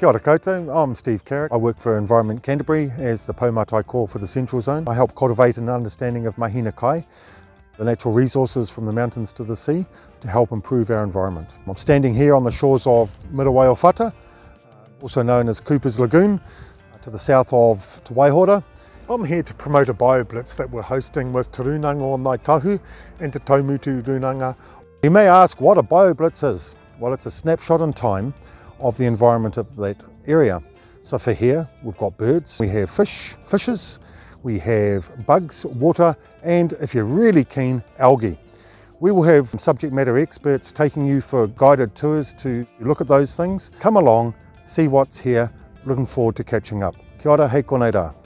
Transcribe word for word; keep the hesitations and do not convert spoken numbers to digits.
Kia ora koutou, I'm Steve Carrick. I work for Environment Canterbury as the Paumatai Core for the Central Zone. I help cultivate an understanding of mahina kai, the natural resources from the mountains to the sea, to help improve our environment. I'm standing here on the shores of Muriwai or Whata, also known as Cooper's Lagoon, to the south of Te Waihora. I'm here to promote a Bioblitz that we're hosting with Te Rūnanga o Ngāi Tahu and Te Taumutu Rūnanga. You may ask what a Bioblitz is. Well, it's a snapshot in time of the environment of that area. So for here, we've got birds, we have fish, fishes, we have bugs, water, and if you're really keen, algae. We will have subject matter experts taking you for guided tours to look at those things. Come along, see what's here. Looking forward to catching up. Kia ora, hei konei rā.